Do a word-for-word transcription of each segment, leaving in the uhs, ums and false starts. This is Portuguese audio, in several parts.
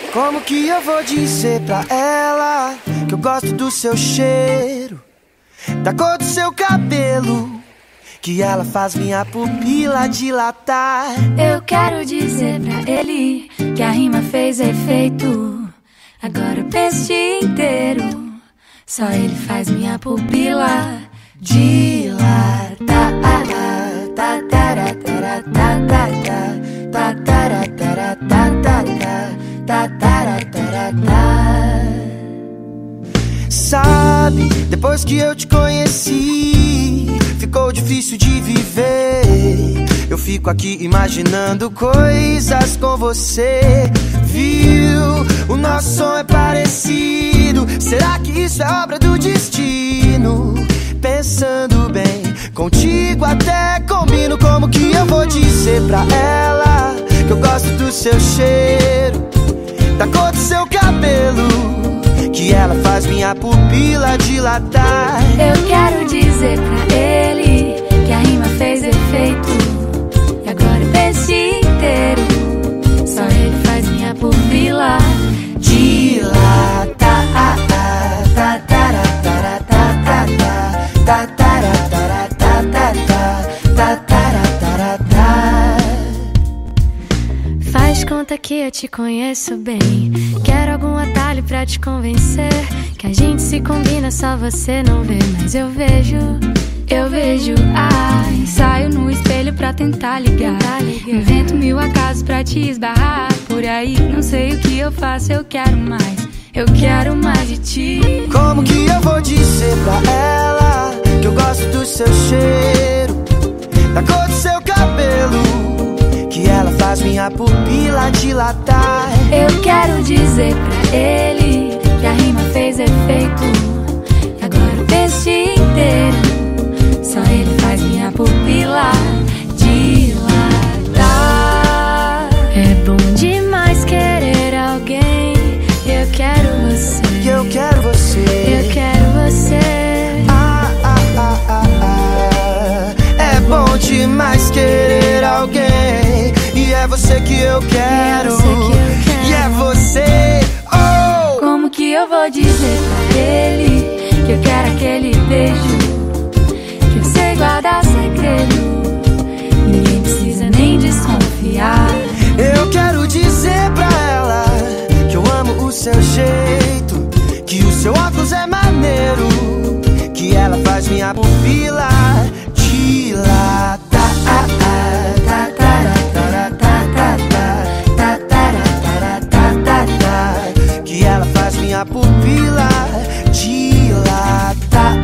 Como que eu vou dizer pra ela que eu gosto do seu cheiro, da cor do seu cabelo, que ela faz minha pupila dilatar? Eu quero dizer pra ele que a rima fez efeito. Agora eu penso o dia inteiro, só ele faz minha pupila dilatar. Sabe, depois que eu te conheci, ficou difícil de viver. Eu fico aqui imaginando coisas com você. Viu? O nosso som é parecido. Será que isso é obra do destino? Pensando bem, contigo até combino. Como que eu vou dizer pra ela que eu gosto do seu cheiro, da cor do seu cabelo, que ela faz minha pupila dilatar? Eu quero dizer pra ele que a rima fez efeito. E agora eu penso o dia inteiro, só ele faz minha pupila dilatar. Faz conta que eu te conheço bem. Quero algum atalho pra te convencer que a gente se combina, só você não vê, mas eu vejo, eu vejo. Ai, saio no espelho pra tentar ligar, invento mil acasos pra te esbarrar por aí. Não sei o que eu faço, eu quero mais, eu quero mais de ti. Como que eu vou dizer pra ela que eu gosto do seu cheiro, da cor do seu cabelo, que ela faz minha pupila dilatar? Eu quero dizer pra ele que a rima fez efeito. E agora eu penso o dia inteiro, só ele faz minha pupila dilatar. É bom demais querer alguém. Eu quero você, eu quero você, eu quero você. Ah, ah, ah, ah, ah. É bom demais querer alguém. E é você que eu quero, e é você, oh! Como que eu vou dizer pra ele que eu quero aquele beijo, que eu sei guardar segredo, ninguém precisa nem desconfiar? Eu quero dizer pra ela que eu amo o seu jeito, que o seu óculos é maneiro, que ela faz minha pupila dilatar. Que ela faz minha pupila dilatar.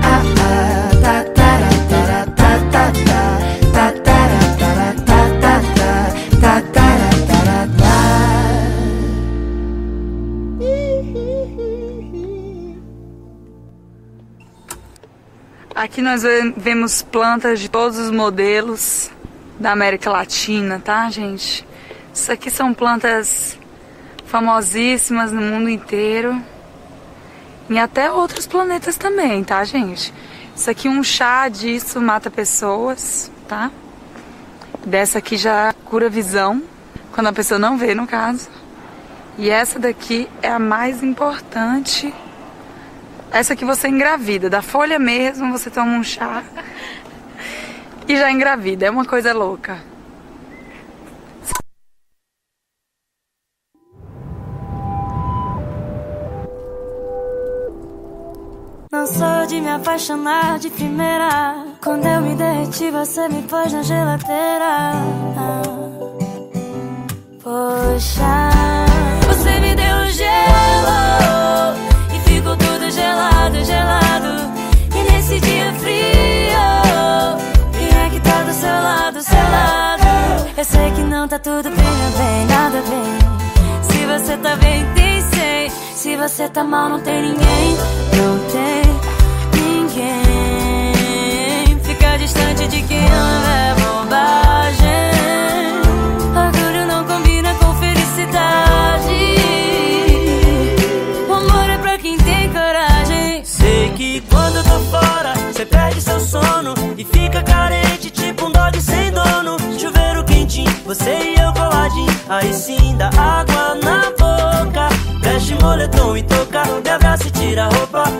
Aqui nós vemos plantas de todos os modelos da América Latina, tá, gente? Isso aqui são plantas famosíssimas no mundo inteiro e até outros planetas também, tá, gente? Isso aqui, um chá disso mata pessoas, tá? Dessa aqui já cura visão, quando a pessoa não vê, no caso. E essa daqui é a mais importante. Essa aqui você engravida, da folha mesmo, você toma um chá e já engravida, é uma coisa louca. Não sou de me apaixonar de primeira. Quando eu me derreti, você me pôs na geladeira. Poxa, você me deu gelo e ficou tudo gelado, gelado. E nesse dia frio, quem é que tá do seu lado, seu lado? Eu sei que não tá tudo bem, não bem, nada bem. Se você tá bem, tem cem. Se você tá mal, não tem ninguém. Não tem ninguém. Fica distante de quem ama é bobagem. Orgulho não combina com felicidade. O amor é pra quem tem coragem. Sei que quando eu tô fora, cê perde seu sono e fica carente, tipo um dog sem dono. Chuveiro quentinho, você e eu coladinho, aí sim dá água na boca.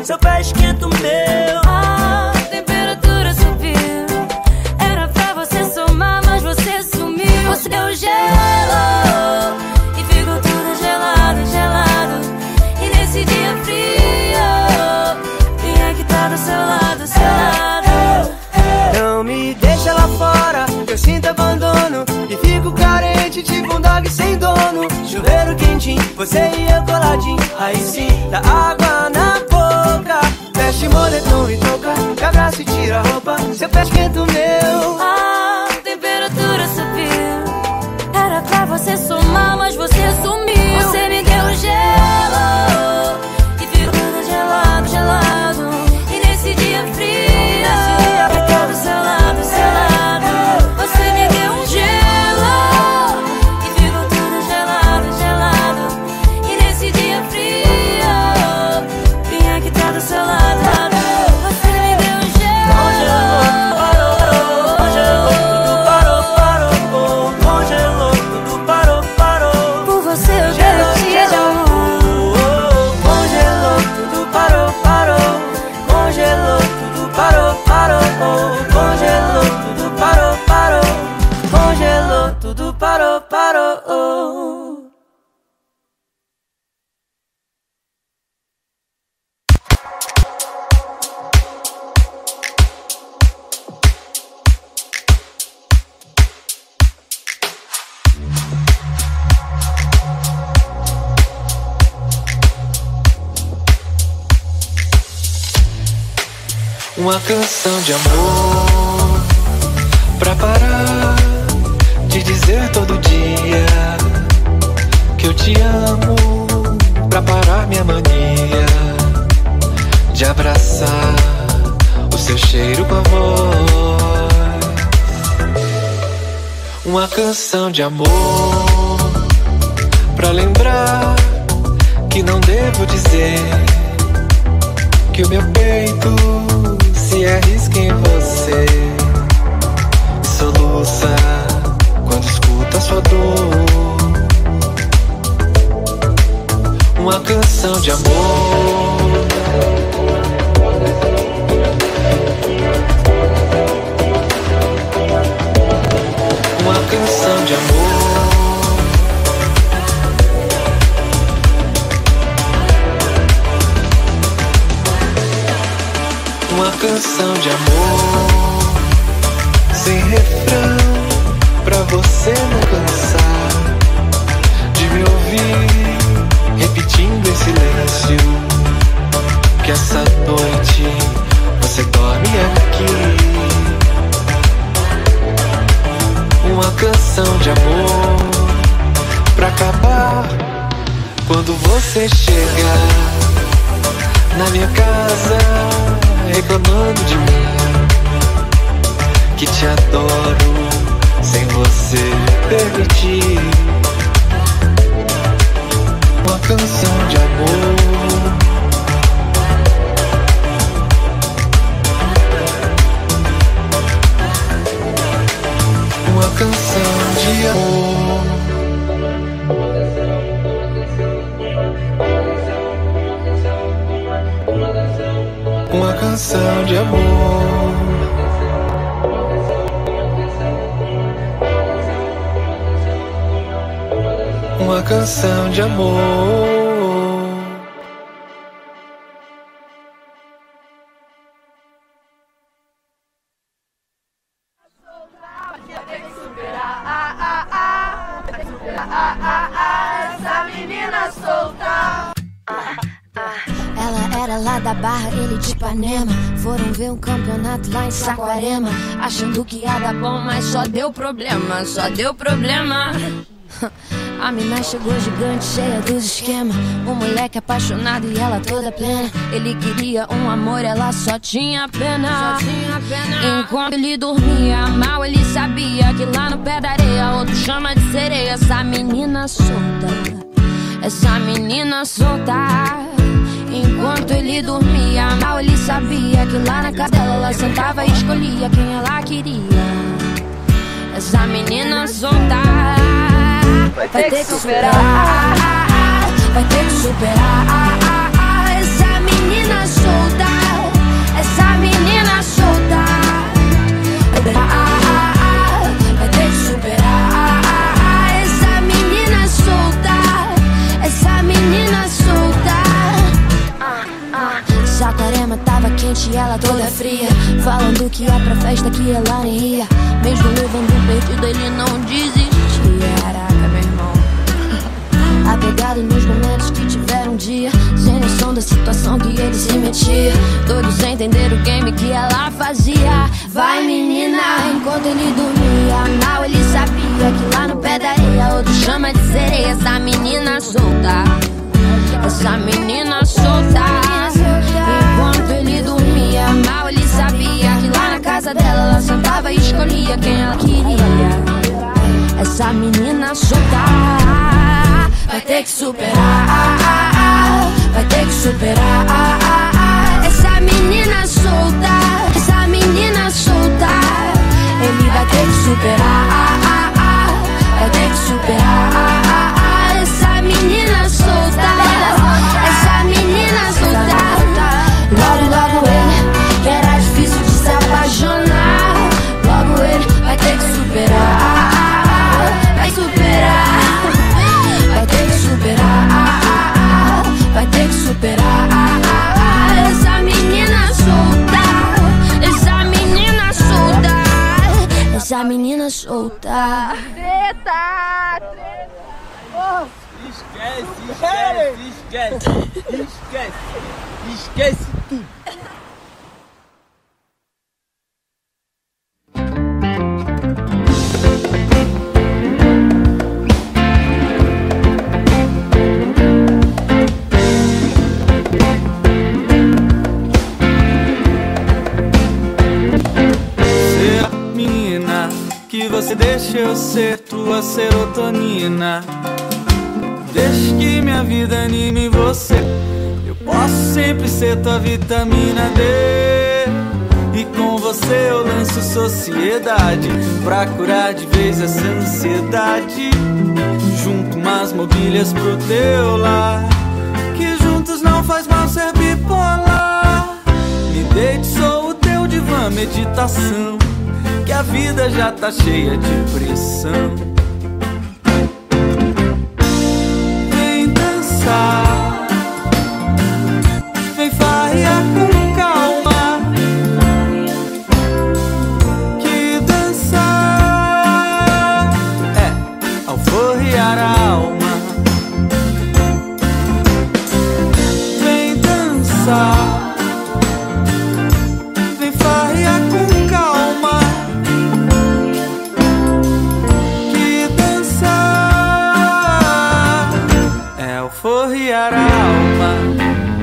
seu pé esquenta o meu. A temperatura subiu, era pra você somar, mas você sumiu. Você deu gelo e ficou tudo gelado, gelado. E nesse dia frio, quem é que tá do seu lado, seu lado? Não me deixa lá fora, eu sinto abandono e fico carente, tipo um dog sem dono. Chuveiro quentinho, você e eu coladinho, aí sim, dá água na boca. Veste moletom e touca, me abraça e tira a roupa, seu pé esquenta o meu. A temperatura subiu, era pra você somar, mas você sumiu. Você me deu gelo e ficou tudo gelado, gelado. E nesse dia frio, eu tô do seu lado, do seu lado. Você me deu um gelo e ficou tudo gelado, gelado. E nesse dia frio, quem é que tá do seu lado? Você me deu um gelo. Congelou, tudo parou, parou. Congelou, tudo parou, parou. Por você eu garantia de amor. Congelou, tudo parou, parou. Congelou, tudo parou, parou. Congelou, tudo parou, parou. Congelou, tudo parou, parou. Uma canção de amor pra parar de dizer todo dia que eu te amo, pra parar minha mania de abraçar o seu cheiro com a voz. Uma canção de amor pra lembrar que não devo dizer que o meu peito se arrisca em você e soluça quando escuta sua dor. Uma canção de amor Uma canção de amor Uma canção de amor sem refrão, pra você não cansar de me ouvir repetindo em silêncio que essa noite você dorme aqui. Uma canção de amor pra acabar quando você chegar na minha casa reclamando de mim, que te adoro sem você permitir. Uma canção de amor Uma canção de amor Uma canção de amor Uma canção de amor Essa menina solta. Ela era lá da Barra, ele de Ipanema. Foram ver um campeonato lá em Saquarema, achando que ia dar bom, mas só deu problema, só deu problema. A mina chegou gigante, cheia dos esquemas. Um moleque apaixonado e ela toda plena. Ele queria um amor, ela só tinha pena. Só tinha pena. Enquanto ele dormia, mal ele sabia que lá no pé da areia outro chama de sereia. Essa menina solta, essa menina solta. Enquanto ele dormia, mal ele sabia que lá na casa dela ela sentava e escolhia quem ela queria. Essa menina solta vai ter que superar, vai ter que superar essa menina solta. mente ela toda fria, falando que ia pra festa que ela nem ia. Mesmo levando perdido ele não desistia. Caraca, meu irmão, apegado nos momentos que tiveram um dia, sem noção da situação que ele se metia. Todos sem entender o game que ela fazia. Vai menina, enquanto ele dormia, mal ele sabia que lá no pé da areia outro chama de sereia. Essa menina solta, essa menina solta. Enquanto ele dormia, mal ele sabia que lá na casa dela ela sentava e escolhia quem ela queria. Essa menina solta vai ter que superar, vai ter que superar. Essa menina solta, essa menina solta. Ele vai ter que superar, vai ter que superar. Essa menina solta, essa menina solta. Logo, logo ele, que era difícil de se apaixonar. Logo ele vai ter que superar, vai superar. Vai ter que superar, vai ter que superar. Essa menina solta, essa menina solta, essa menina solta. Treta! Oh. Esquece, esquece, esquece, esquece, esquece tudo. Que você deixa eu ser tua serotonina. Deixa que minha vida anime você. Eu posso sempre ser tua vitamina D. E com você eu lanço sociedade pra curar de vez essa ansiedade. Junto umas mobílias pro teu lar, que juntos não faz mal ser bipolar. Me deite, sou o teu divã, meditação, que a vida já tá cheia de pressão. Vem dançar, vem farrear com calma, que dançar é alforriar a alma. Vem dançar, vem farrear com calma, forrear a alma.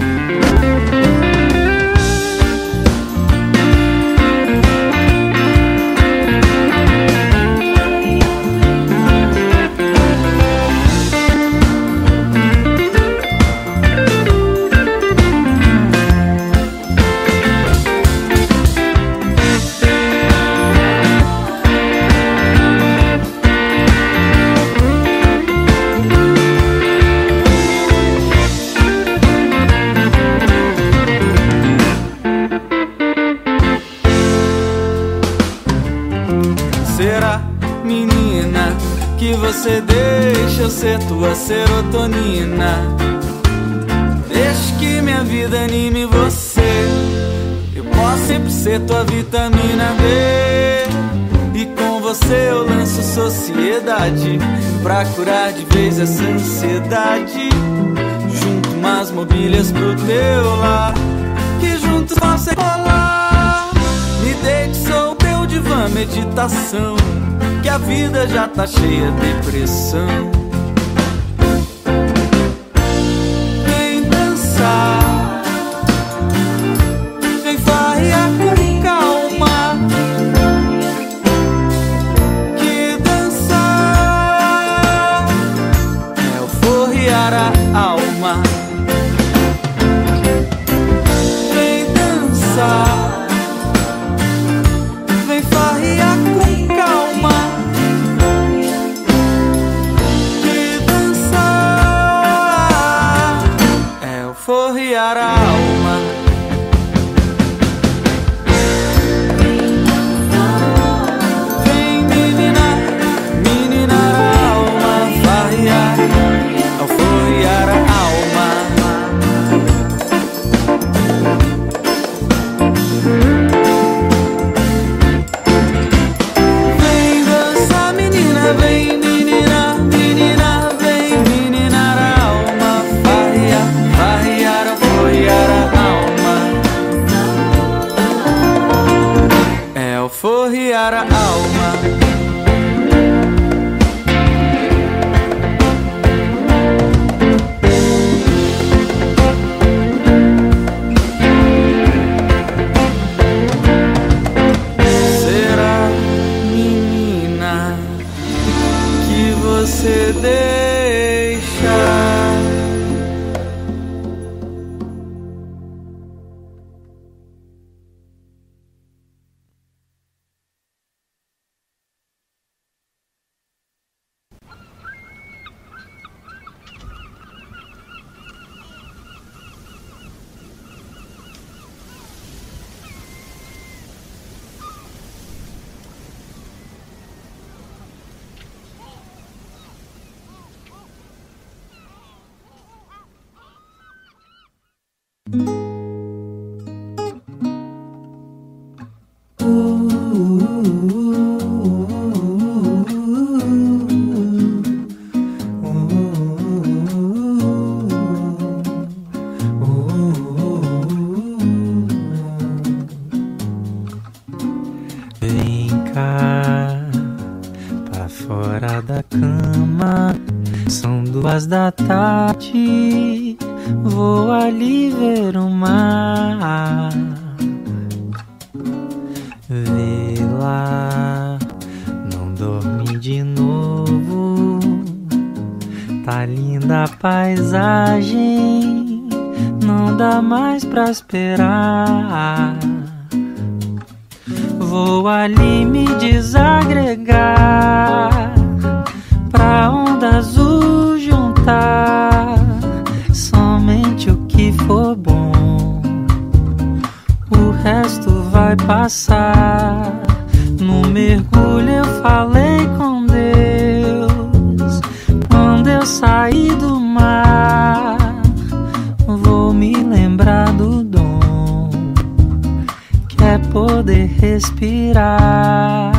Será, menina, que você deixa eu ser tua serotonina? Deixa que minha vida anime você. Eu posso sempre ser tua vitamina D. E com você eu lanço sociedade pra curar de vez essa ansiedade. Junto umas mobílias pro teu lar, que juntos possam rolar. Me deite, sou teu divã, meditação, que a vida já tá cheia de pressão. Vem dançar, vem farrear com calma, que dançar é alforriar a alma. Vem dançar, vem farrear com calma, que dançar é alforriar a alma. Vem menina, meninar a alma, farrear, alforriar a alma. Da tarde, vou ali ver o mar. Vê lá, não dorme de novo. Tá linda a paisagem, não dá mais pra esperar. Vou ali me desagregar pra onda azul juntar somente o que for bom. O resto vai passar. No mergulho eu falei com Deus. Quando eu sair do mar, vou me lembrar do dom que é poder respirar.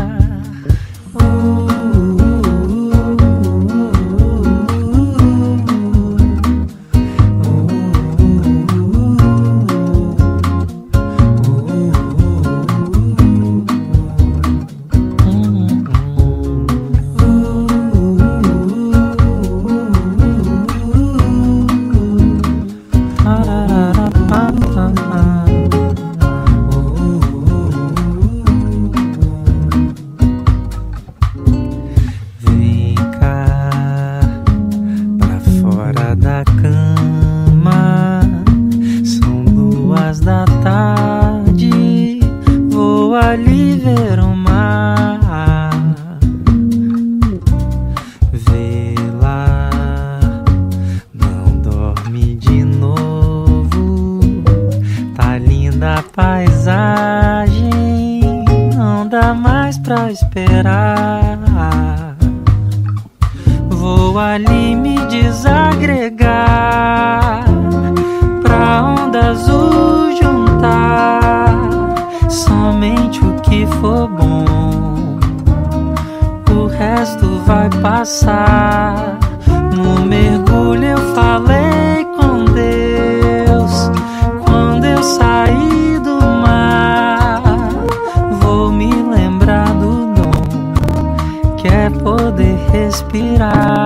Vou ali me desagregar pra onda azul juntar somente o que for bom. O resto vai passar. No mergulho eu falei com Deus. Quando eu sair do mar, vou me lembrar do dom que é poder respirar.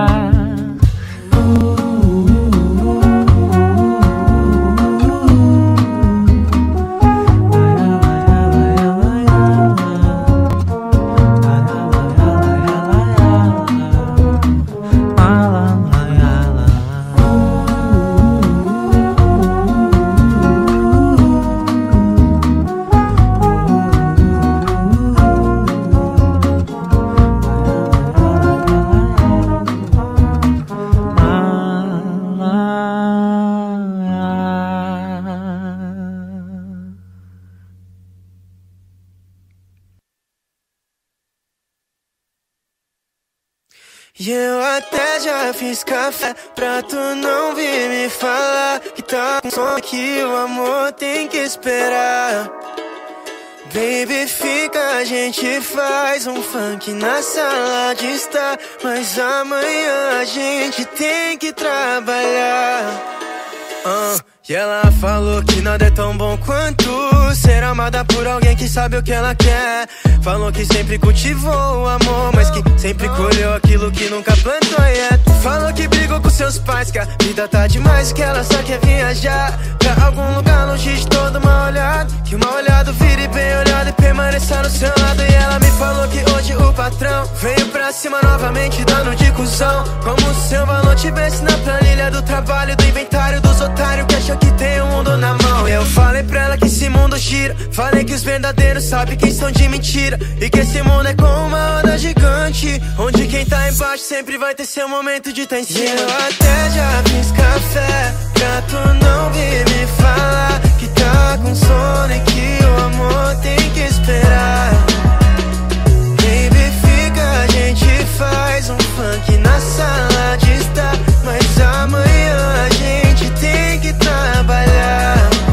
E eu até já fiz café pra tu não vir me falar que tá com sono, que o amor tem que esperar. Baby, fica, a gente faz um funk na sala de estar, mas amanhã a gente tem que trabalhar. uh. E ela falou que nada é tão bom quanto ser amada por alguém que sabe o que ela quer. Falou que sempre cultivou o amor, mas que sempre colheu aquilo que nunca plantou. Yeah. Falou que brigou com seus pais, que a vida tá demais, que ela só quer viajar pra algum lugar longe de todo mal olhado, que o mal olhado vire bem olhado e permaneça no seu lado. E ela me falou que hoje o patrão veio pra cima novamente dando de cuzão, como se seu valor tivesse na planilha do trabalho, do inventário dos otários que acham que tem o mundo na mão. Eu falei pra ela que esse mundo gira, falei que os verdadeiros sabem quem são de mentira, e que esse mundo é como uma onda gigante, onde quem tá embaixo sempre vai ter seu momento de tá em cima. E eu até já fiz café pra tu não vir me falar que tá com sono e que o amor tem que esperar. Baby, fica, a gente faz um funk na sala de estar, mas amanhã a gente tem que trabalhar.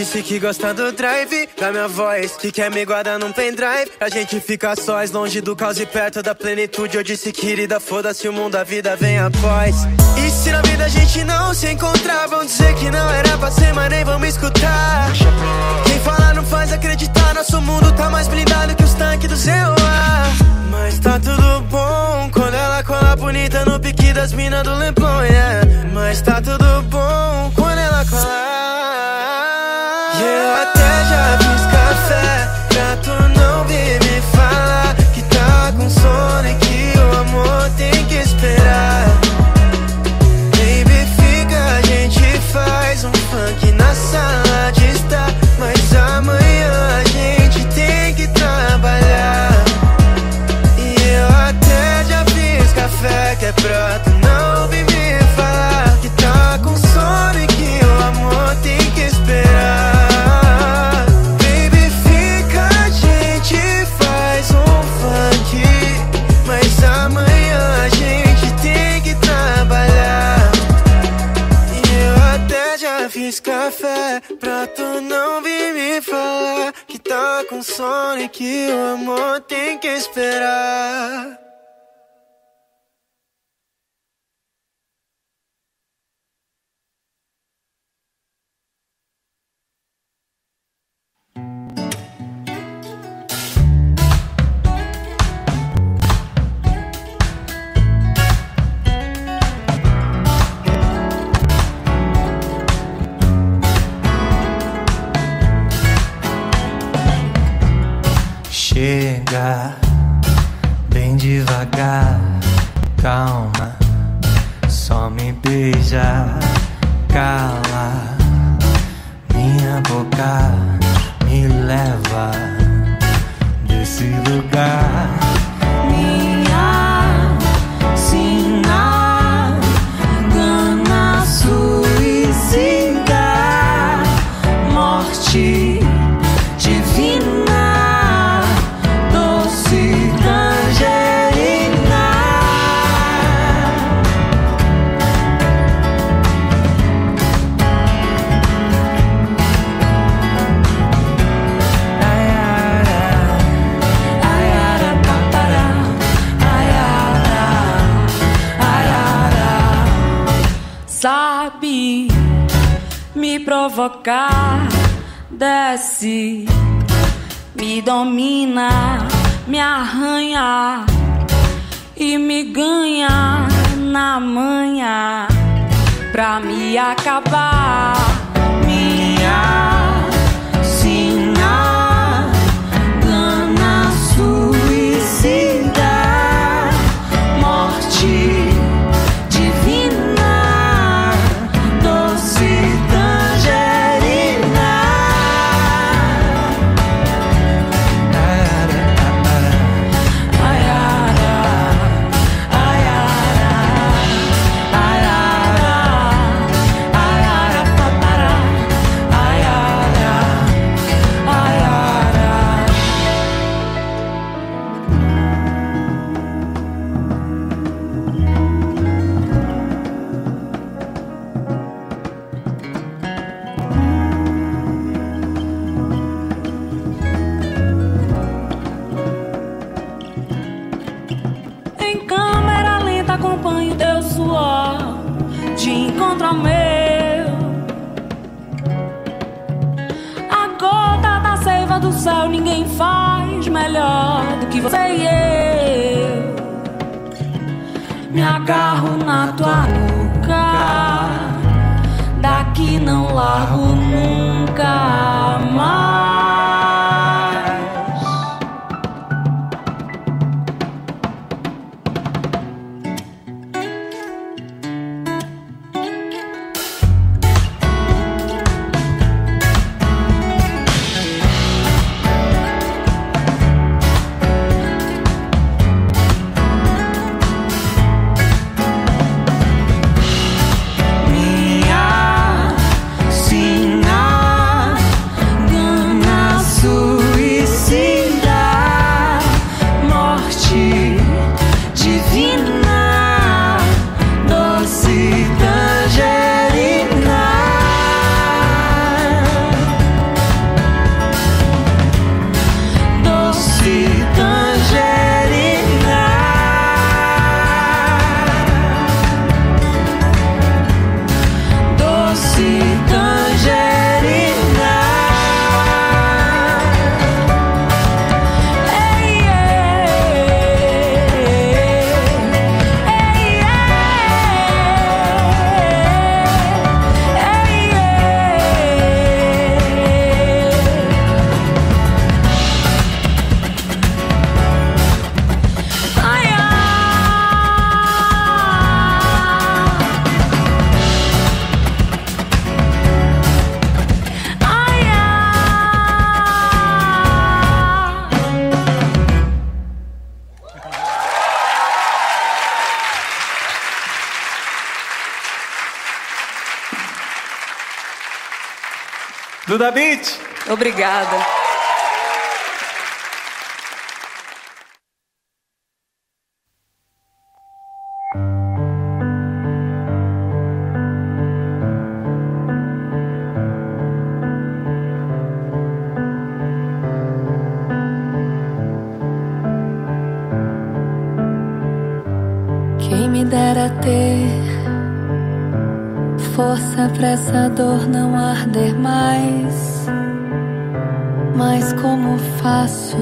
disse que gosta do drive da minha voz, que quer me guardar num pendrive pra gente ficar sós, longe do caos e perto da plenitude. Eu disse, querida, foda-se o mundo, a vida vem após. E se na vida a gente não se encontrar, vão dizer que não era pra ser, mas nem vamos escutar. Quem fala não faz acreditar, nosso mundo tá mais blindado que os tanques do C O A. Mas tá tudo bom quando ela cola bonita no pique das minas do Leblon, yeah. Mas tá tudo bom quando ela cola. E eu até já fiz café pra tu não vir me falar que tá com sono e que o amor tem que esperar. Baby, fica, a gente faz um funk na sala de estar, mas amanhã a gente tem que trabalhar. Café que é pra tu não vir me falar que tá com sono e que o amor tem que esperar. Baby, fica, a gente faz um funk, mas amanhã a gente tem que trabalhar. E eu até já fiz café pra tu não vir me falar que tá com sono e que o amor tem que esperar. Chega bem devagar, calma, só me beija, cala minha boca, me leva desse lugar. Minha sina, gana suicida, morte divina. Sabe me provocar, desce, me domina, me arranha e me ganha na manha pra me acabar. Minha sina, gana suicida, morte de encontro ao meu. A gota da seiva do céu ninguém faz melhor do que você e eu. Me agarro na tua nuca, daqui não largo nunca mais. Minha sina, Duda Beat. Obrigada. Quem me dera ter força pra essa dor não arder mais. Mas como faço?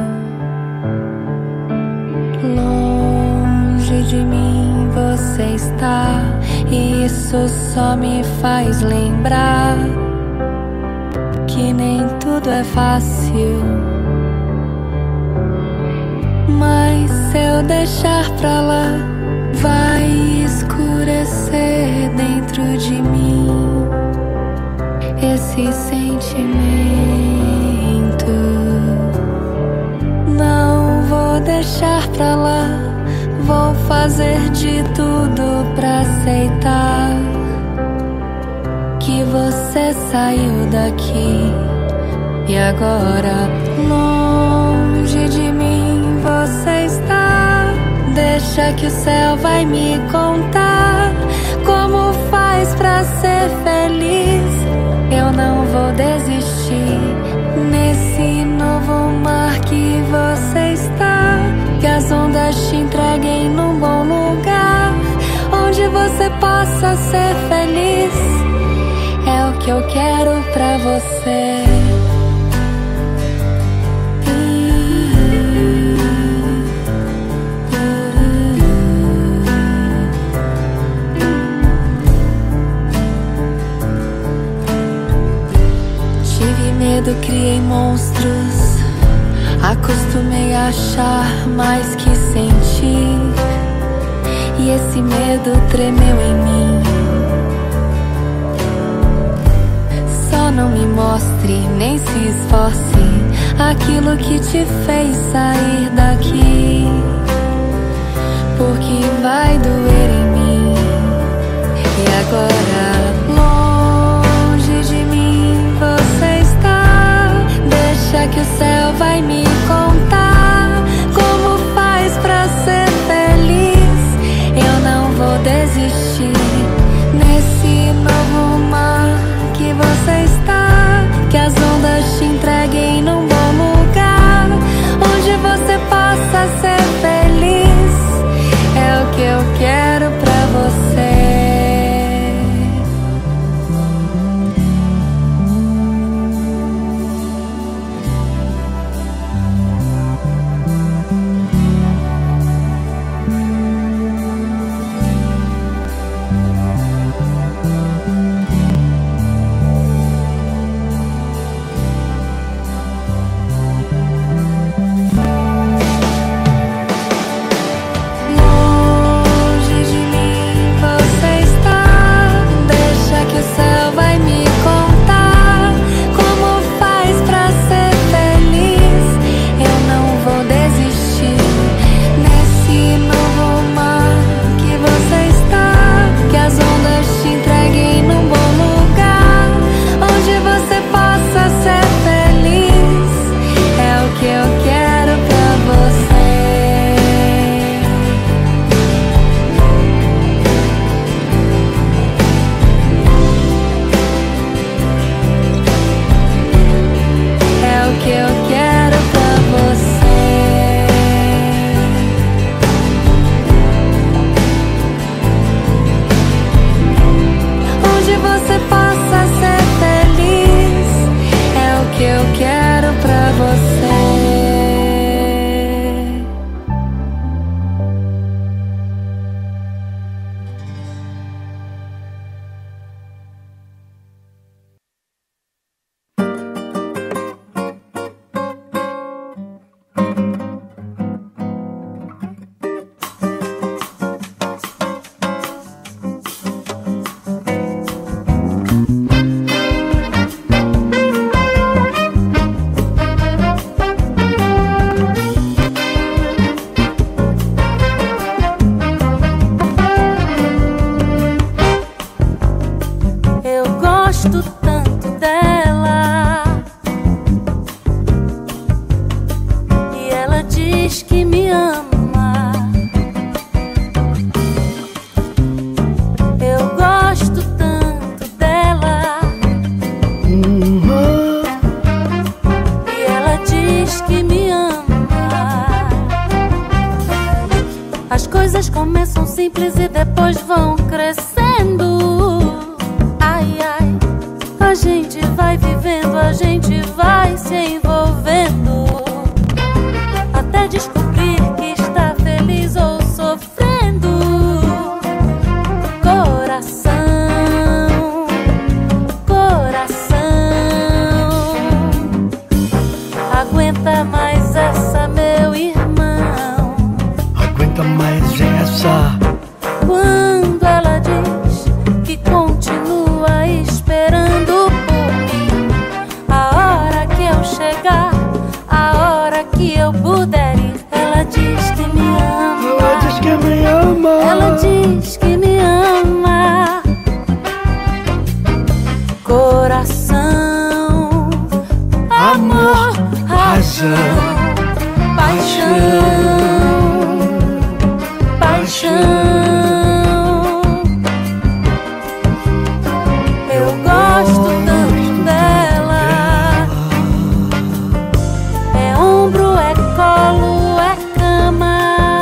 Longe de mim você está, e isso só me faz lembrar que nem tudo é fácil. Mas se eu deixar pra lá, vai escurecer dentro de mim esse sentimento. Não vou deixar pra lá, vou fazer de tudo pra aceitar que você saiu daqui e agora longe de mim você está. Deixa que o céu vai me contar como faz pra ser feliz. Eu não vou desistir nesse novo mar que você está. Que as ondas te entreguem num bom lugar, onde você possa ser feliz. É o que eu quero pra você. Medo, criei monstros, acostumei a achar mais que sentir, e esse medo tremeu em mim. Só não me mostre, nem se esforce aquilo que te fez sair daqui, porque vai doer em mim. E agora longe de mim você está. Deixa que o céu vai me contar como faz pra ser feliz. Eu não vou desistir nesse novo mar que você está. Que as ondas te entreguem num bom lugar, onde você possa ser feliz. As coisas começam simples e depois vão crescendo. Ai, ai, a gente vai vivendo, a gente vai se envolvendo, até descobrir que está feliz ou sofrendo. Coração, coração, aguenta mais essa, meu irmão. Aguenta mais essa. Quando ela diz que continua esperando por mim, a hora que eu chegar, a hora que eu puder ir, ela diz que me ama. Ela diz que me ama. Ela diz que me ama. Coração, amor, razão, paixão, paixão. Eu gosto tanto dela. É ombro, é colo, é cama.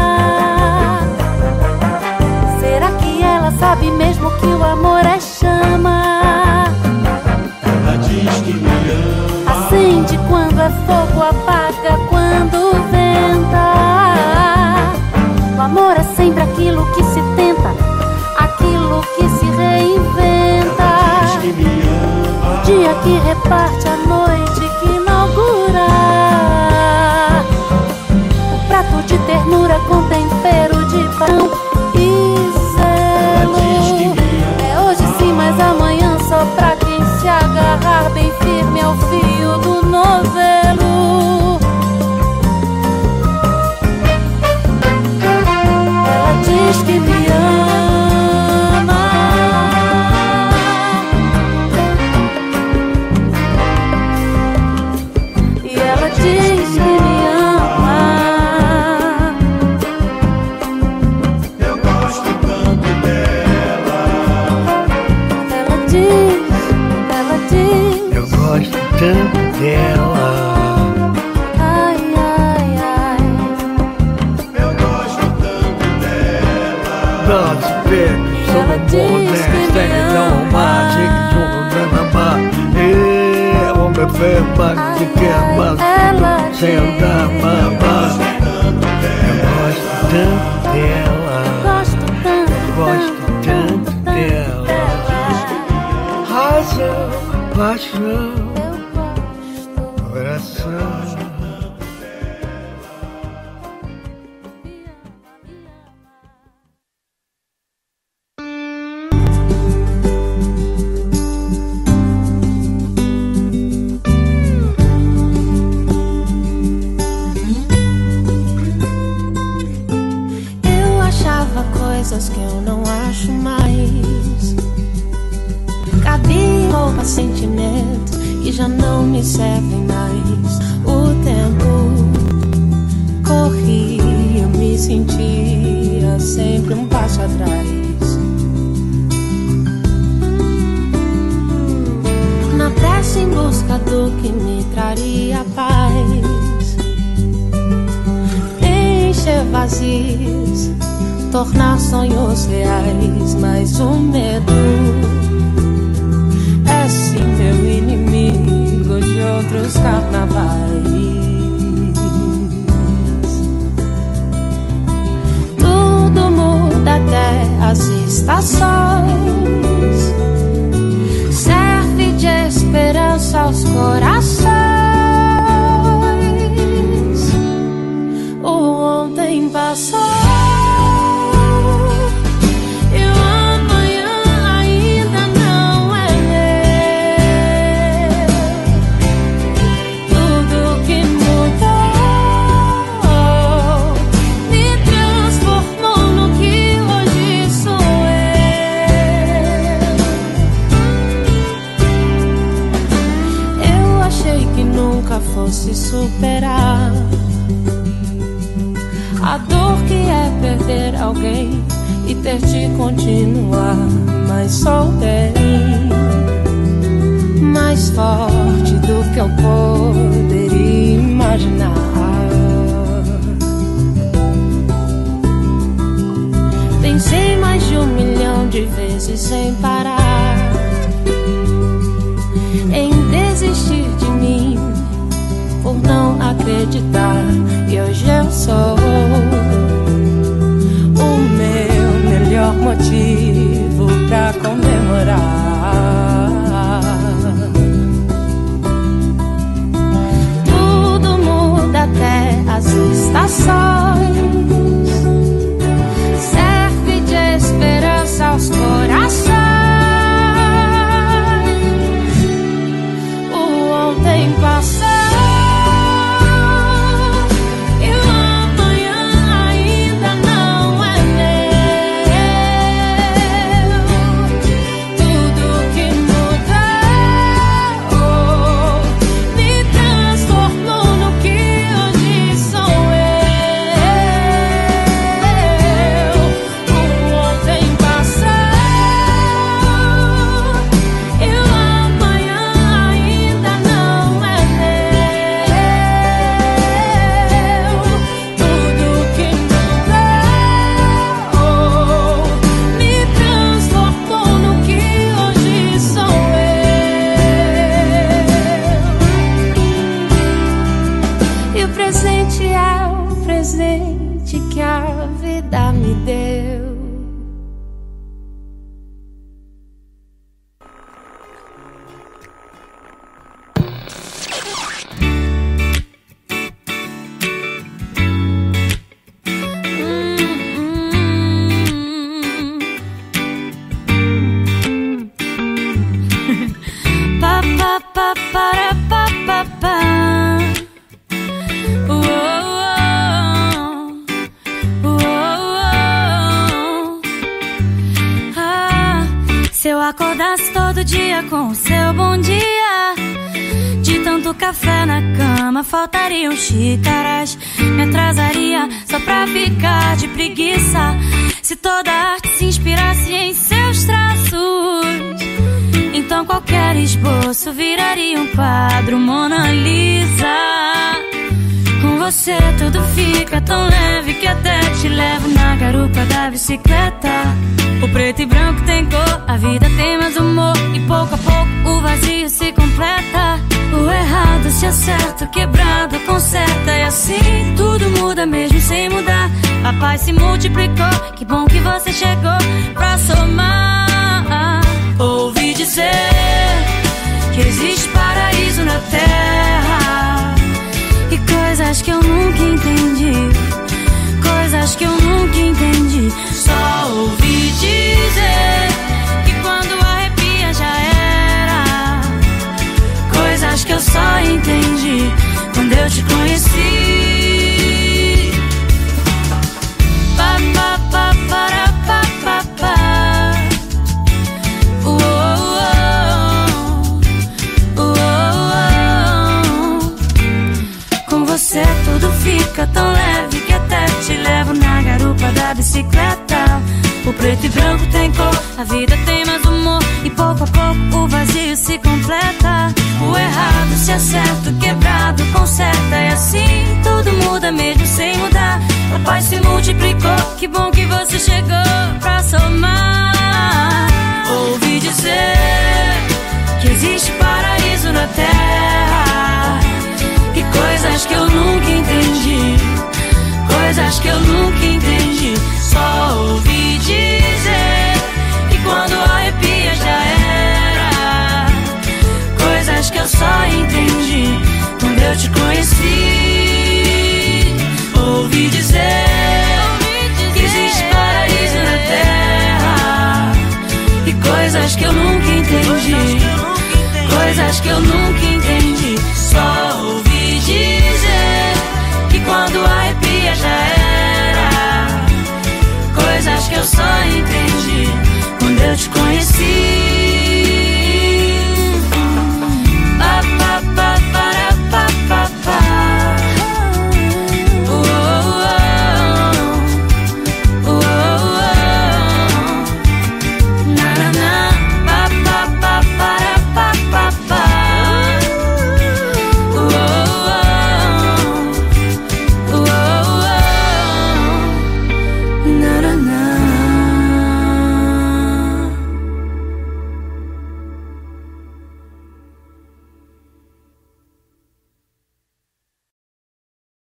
Será que ela sabe mesmo que o amor é chama? Ela diz que me ama. Acende quando é fogo, apaga quando venta. O amor é sempre aquilo que se tenta, aquilo que se reinventa. Ela diz que me ama. O dia que reparte, a noite que inaugura. O prato de ternura com tempero de pão e zelo. Ela diz que me ama. É hoje sim, mas amanhã só pra quem se agarrar bem firme ao fio do novelo. Ela diz que me ama. E ela diz que me ama. Eu gosto tanto dela. Ela diz, ela diz. Eu gosto tanto dela. Ai, ai, ai. Eu gosto tanto dela. Nós pegos Ela somos diz bons, que tem me não ama. mais, que somos namar. E homem feio, mas que quer mais, Ela que sem dar mamar. Eu gosto tanto dela. Gosto tanto, Gosto tanto dela. Razão, paixão, coração. Eu achava coisas que eu não acho mais. Cabia roupa, sentimentos que já não me servem mais. O tempo corria, eu me sentia sempre um passo atrás. Na pressa em busca do que me traria paz, encher vazios, tornar sonhos reais. Mas o medo é sim meu inimigo de outros carnavais. Tudo muda até as estações, serve de esperança aos corações. O ontem passou e o amanhã ainda não é meu. Tudo que mudou me transformou no que hoje sou eu. Eu achei que nunca fosse superar a dor que é perder alguém e ter de continuar. Mas sou bem mais forte do que eu poderia imaginar. pensei mais de um milhão de vezes sem parar em desistir de mim por não acreditar. E hoje eu sou o meu melhor motivo pra comemorar. Tudo muda até as estações, serve de esperança aos corações. O ontem passou e o amanhã ainda não é meu. Tudo que mudou me transformou no que hoje sou eu. O ontem passou e o amanhã ainda não é meu. Tudo que mudou me transformou no que hoje sou eu. E o presente é o presente que a vida me deu. Pa pa pa para pa pa pa. Uou, uou, uou. Ah, se eu acordasse todo dia com o seu bom dia, de tanto café na cama faltariam xícaras. Me atrasaria só pra ficar de preguiça. Se toda arte se inspirasse em seus traços, então qualquer esboço viraria um quadro Mona Lisa. Com você tudo fica tão leve que até te levo na garupa da bicicleta. O preto e branco tem cor, a vida tem mais humor, e pouco a pouco o vazio se completa. O errado se acerta, o quebrado conserta, e assim tudo muda mesmo sem mudar. A paz se multiplicou, que bom que você chegou pra somar. Ouvi dizer que existe paraíso na terra, e coisas que eu nunca entendi, coisas que eu nunca entendi. Só ouvi dizer que quando arrepia já era, coisas que eu só entendi quando eu te conheci. Pa pa pa para pa pa pa. Com você tudo fica tão leve que até te levo na garupa da bicicleta. O preto e branco tem cor, a vida tem mais humor, e pouco a pouco o vazio se completa. O errado se acerta, o quebrado conserta, e assim tudo muda mesmo sem mudar. A paz se multiplicou, que bom que você chegou pra somar. Ouvi dizer que existe paraíso na terra, e coisas que eu nunca entendi, coisas que eu nunca entendi. Só ouvi dizer que quando arrepia já era, coisas que eu só entendi quando eu te conheci. Ouvi dizer que existe paraíso na terra, e coisas que eu nunca entendi, coisas que eu nunca entendi.